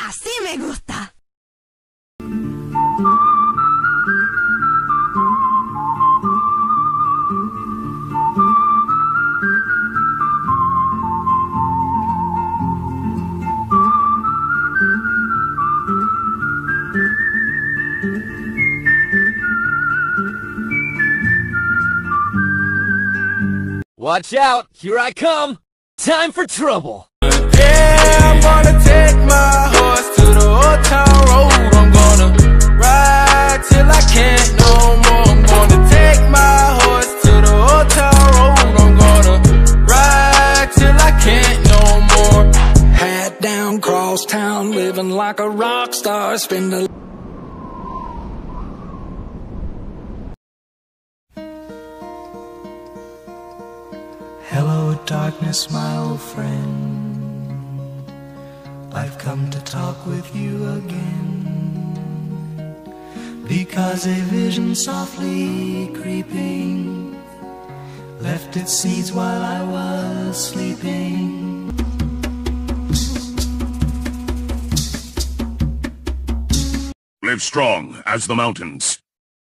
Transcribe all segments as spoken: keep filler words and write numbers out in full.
Así me gusta. Watch out, here I come! Time for trouble! Yeah, I'm gonna take my horse to the old town road. I'm gonna ride till I can't no more. I'm gonna take my horse to the old town road. I'm gonna ride till I can't no more. Hat down, cross town, living like a rock star, spend a Hello, darkness, my old friend. I've come to talk with you again, because a vision softly creeping left its seeds while I was sleeping. Live strong as the mountains.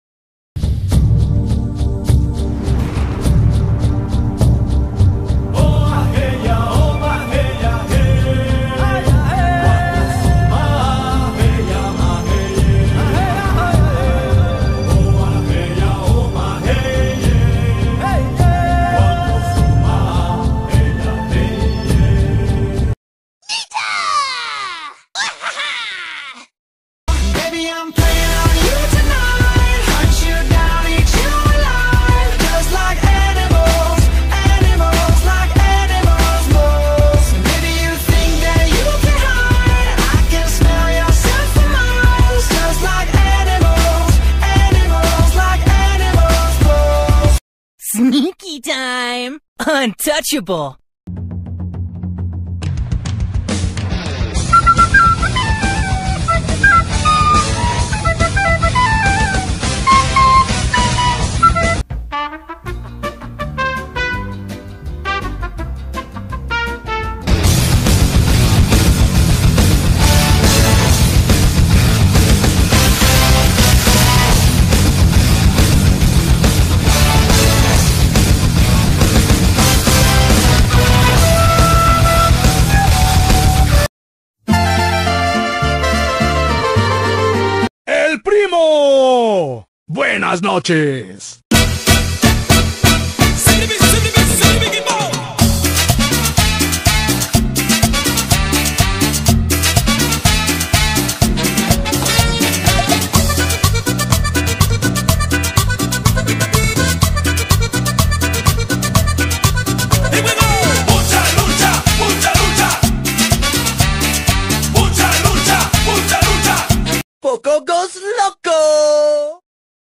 Sneaky time! Untouchable! ¡El primo! ¡Buenas noches! ¡Pococos loco!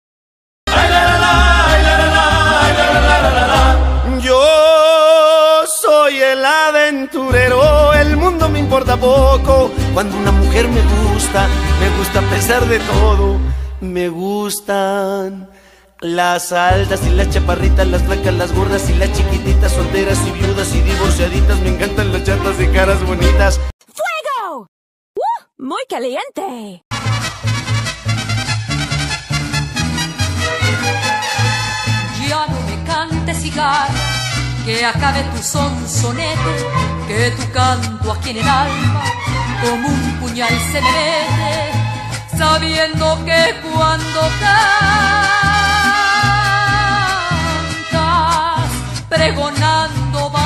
Yo soy el aventurero, el mundo me importa poco. Cuando una mujer me gusta, me gusta a pesar de todo. Me gustan las altas y las chaparritas, las flacas, las gordas y las chiquititas, solteras y viudas y divorciaditas. Me encantan las chatas de caras bonitas. ¡Fuego! ¡Uh! ¡Muy caliente! Ya no me cantes cigarra, que acabe tu sonsoneto, que tu canto aquí en el alma como un puñal se me mete, sabiendo que cuando cantas, pregonando va